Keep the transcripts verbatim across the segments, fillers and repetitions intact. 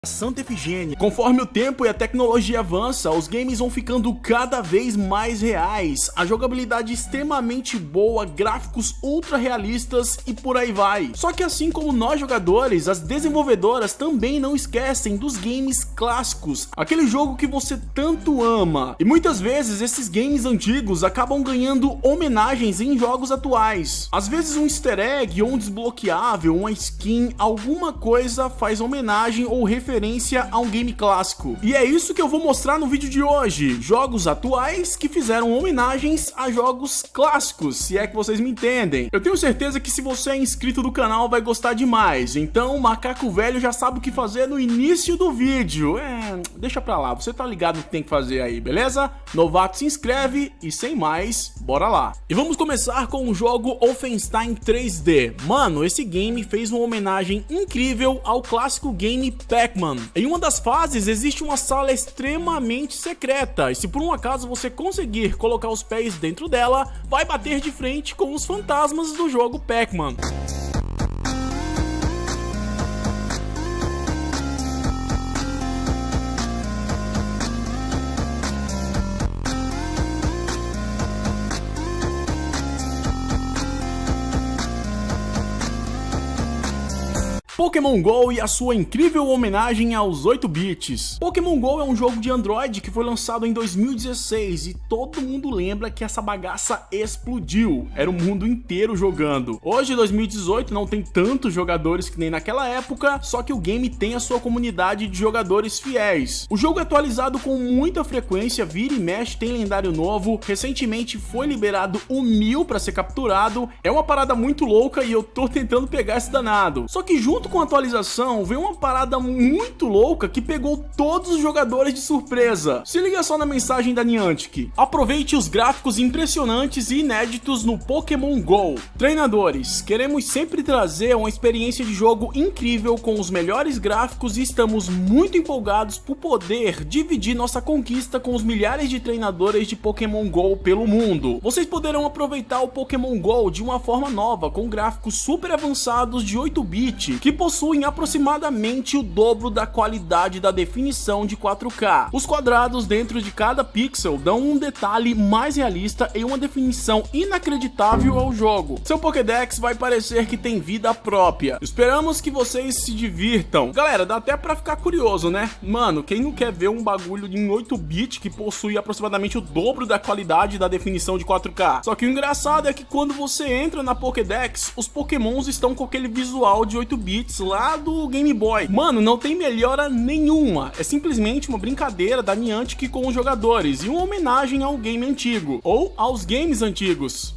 Santa Efigênia. Conforme o tempo e a tecnologia avança, os games vão ficando cada vez mais reais, a jogabilidade extremamente boa, gráficos ultra realistas e por aí vai. Só que assim como nós jogadores, as desenvolvedoras também não esquecem dos games clássicos, aquele jogo que você tanto ama. E muitas vezes esses games antigos acabam ganhando homenagens em jogos atuais. Às vezes um easter egg ou um desbloqueável, uma skin, alguma coisa faz homenagem ou referência referência a um game clássico. E é isso que eu vou mostrar no vídeo de hoje, jogos atuais que fizeram homenagens a jogos clássicos, se é que vocês me entendem. Eu tenho certeza que se você é inscrito do canal vai gostar demais, então o macaco velho já sabe o que fazer no início do vídeo. É, deixa pra lá, você tá ligado o que tem que fazer aí, beleza? Novato se inscreve e sem mais, bora lá. E vamos começar com o jogo Wolfenstein três D. Mano, esse game fez uma homenagem incrível ao clássico game Pac-Man. Em uma das fases existe uma sala extremamente secreta, e se por um acaso você conseguir colocar os pés dentro dela, vai bater de frente com os fantasmas do jogo Pac-Man. Pokémon Go e a sua incrível homenagem aos oito bits. Pokémon Go é um jogo de Android que foi lançado em dois mil e dezesseis e todo mundo lembra que essa bagaça explodiu. Era o mundo inteiro jogando. Hoje, dois mil e dezoito, não tem tantos jogadores que nem naquela época, só que o game tem a sua comunidade de jogadores fiéis. O jogo é atualizado com muita frequência, vira e mexe, tem lendário novo. Recentemente foi liberado o mil para ser capturado. É uma parada muito louca e eu tô tentando pegar esse danado. Só que junto com a atualização veio uma parada muito louca que pegou todos os jogadores de surpresa. Se liga só na mensagem da Niantic: aproveite os gráficos impressionantes e inéditos no Pokémon Go. Treinadores, queremos sempre trazer uma experiência de jogo incrível com os melhores gráficos e estamos muito empolgados por poder dividir nossa conquista com os milhares de treinadores de Pokémon Go pelo mundo. Vocês poderão aproveitar o Pokémon Go de uma forma nova, com gráficos super avançados de oito bit, que possuem aproximadamente o dobro da qualidade da definição de quatro K. Os quadrados dentro de cada pixel dão um detalhe mais realista e uma definição inacreditável ao jogo. Seu Pokédex vai parecer que tem vida própria. Esperamos que vocês se divirtam. Galera, dá até pra ficar curioso, né? Mano, quem não quer ver um bagulho em oito bit que possui aproximadamente o dobro da qualidade da definição de quatro K? Só que o engraçado é que quando você entra na Pokédex, os Pokémons estão com aquele visual de oito bits lá do Game Boy. Mano, não tem melhora nenhuma, é simplesmente uma brincadeira da Niantic com os jogadores e uma homenagem ao game antigo, ou aos games antigos.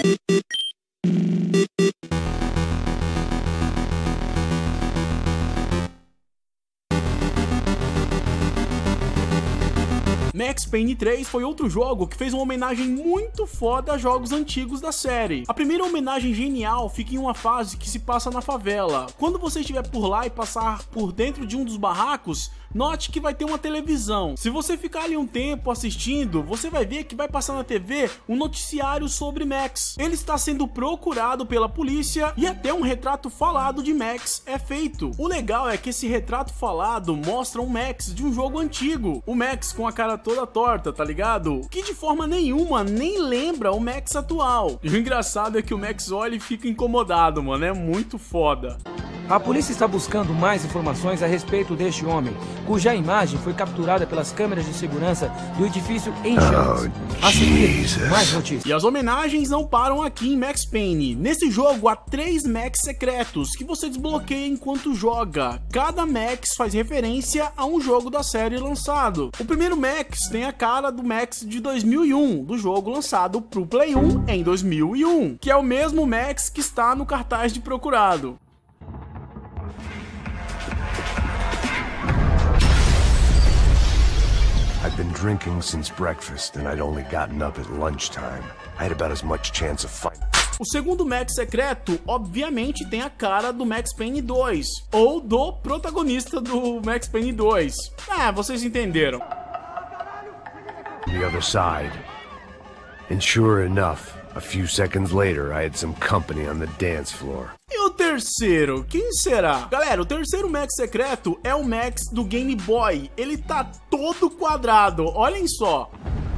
Max Payne três foi outro jogo que fez uma homenagem muito foda a jogos antigos da série. A primeira homenagem genial fica em uma fase que se passa na favela. Quando você estiver por lá e passar por dentro de um dos barracos, note que vai ter uma televisão. Se você ficar ali um tempo assistindo, você vai ver que vai passar na T V um noticiário sobre Max. Ele está sendo procurado pela polícia e até um retrato falado de Max é feito. O legal é que esse retrato falado mostra um Max de um jogo antigo. O Max com a cara toda torta, tá ligado? Que de forma nenhuma nem lembra o Max atual. E o engraçado é que o Max olha e fica incomodado, mano. É muito foda. A polícia está buscando mais informações a respeito deste homem, cuja imagem foi capturada pelas câmeras de segurança do edifício em chamas. A seguir, mais notícias. E as homenagens não param aqui em Max Payne. Nesse jogo há três Max secretos que você desbloqueia enquanto joga. Cada Max faz referência a um jogo da série lançado. O primeiro Max tem a cara do Max de dois mil e um, do jogo lançado pro Play um em dois mil e um, que é o mesmo Max que está no cartaz de procurado. I'd been drinking since breakfast and I'd only gotten up at lunchtime. I had about as much chance of finding. O segundo Max secreto, obviamente, tem a cara do Max Payne dois, ou do protagonista do Max Payne dois. Ah, vocês entenderam. The other side. And sure enough, A few seconds later, I had some company on the dance floor. E o terceiro, quem será? Galera, o terceiro Max secreto é o Max do Game Boy. Ele tá todo quadrado, olhem só.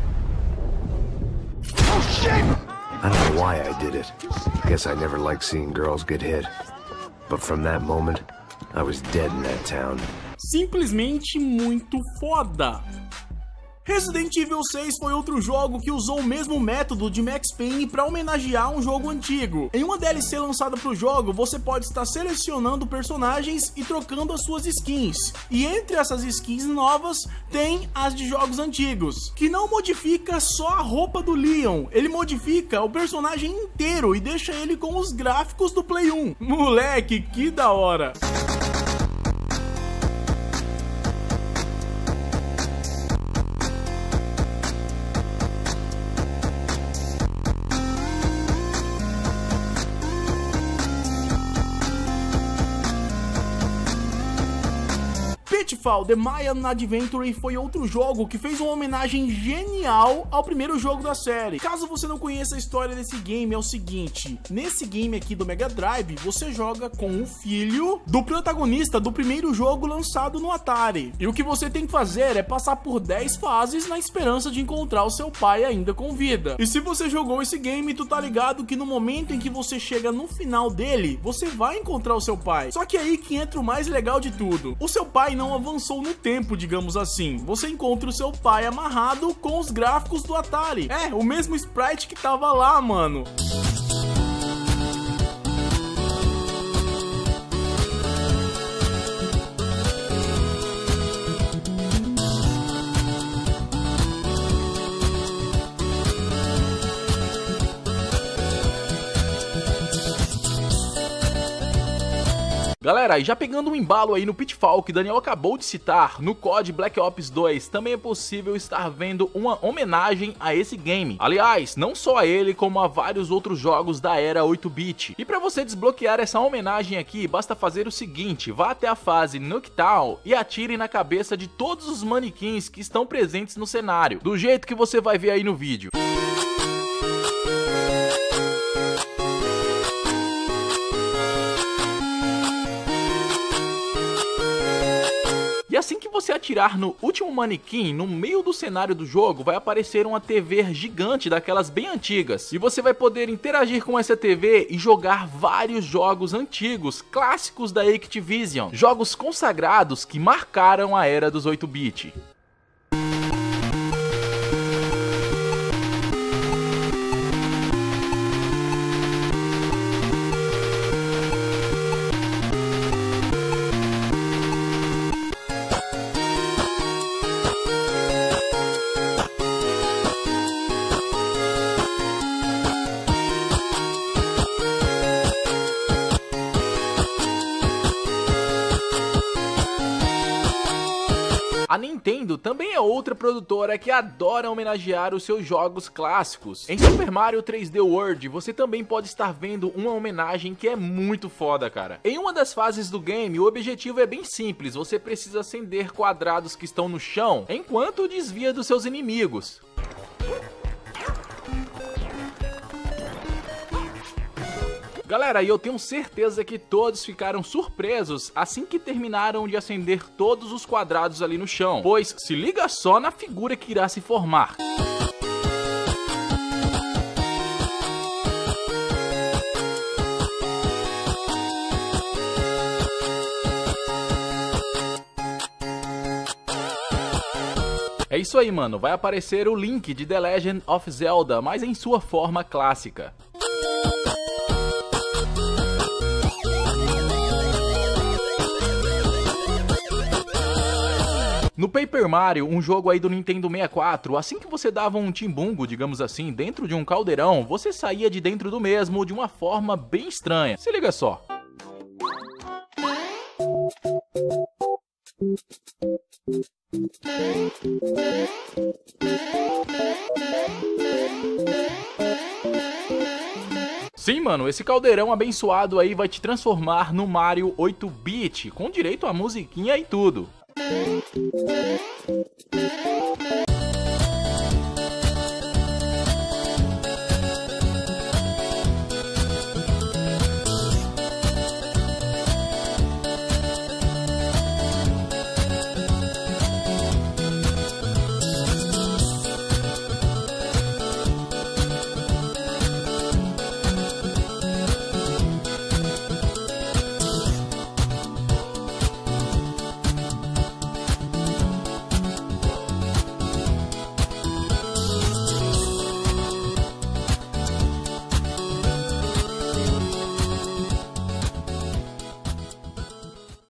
Oh shit! I don't know why I did it. Guess I never liked seeing girls get hit. But from that moment, I was dead in that town. Simplesmente muito foda. Resident Evil seis foi outro jogo que usou o mesmo método de Max Payne para homenagear um jogo antigo. Em uma D L C lançada para o jogo, você pode estar selecionando personagens e trocando as suas skins. E entre essas skins novas, tem as de jogos antigos, que não modifica só a roupa do Leon, ele modifica o personagem inteiro e deixa ele com os gráficos do Play um. Moleque, que da hora! Pitfall The Mayan Adventure foi outro jogo que fez uma homenagem genial ao primeiro jogo da série. Caso você não conheça a história desse game, é o seguinte: nesse game aqui do Mega Drive, você joga com o filho do protagonista do primeiro jogo lançado no Atari. E o que você tem que fazer é passar por dez fases na esperança de encontrar o seu pai ainda com vida. E se você jogou esse game, tu tá ligado que no momento em que você chega no final dele, você vai encontrar o seu pai. Só que aí que entra o mais legal de tudo: o seu pai não avançou no tempo, digamos assim. Você encontra o seu pai amarrado com os gráficos do Atari. É, o mesmo sprite que tava lá, mano. Galera, e já pegando um embalo aí no Pitfall que Daniel acabou de citar, no C O D Black Ops dois também é possível estar vendo uma homenagem a esse game. Aliás, não só a ele, como a vários outros jogos da era oito bit. E para você desbloquear essa homenagem aqui, basta fazer o seguinte: vá até a fase Nuketown e atire na cabeça de todos os manequins que estão presentes no cenário, do jeito que você vai ver aí no vídeo. E assim que você atirar no último manequim, no meio do cenário do jogo, vai aparecer uma T V gigante daquelas bem antigas. E você vai poder interagir com essa T V e jogar vários jogos antigos, clássicos da Activision. Jogos consagrados que marcaram a era dos oito bit. A Nintendo também é outra produtora que adora homenagear os seus jogos clássicos. Em Super Mario três D World, você também pode estar vendo uma homenagem que é muito foda, cara. Em uma das fases do game, o objetivo é bem simples: você precisa acender quadrados que estão no chão, enquanto desvia dos seus inimigos. Galera, e eu tenho certeza que todos ficaram surpresos assim que terminaram de acender todos os quadrados ali no chão, pois se liga só na figura que irá se formar. É isso aí, mano, vai aparecer o Link de The Legend of Zelda, mas em sua forma clássica. No Paper Mario, um jogo aí do Nintendo sessenta e quatro, assim que você dava um timbungo, digamos assim, dentro de um caldeirão, você saía de dentro do mesmo de uma forma bem estranha. Se liga só. Sim, mano, esse caldeirão abençoado aí vai te transformar no Mario oito bit, com direito a musiquinha e tudo.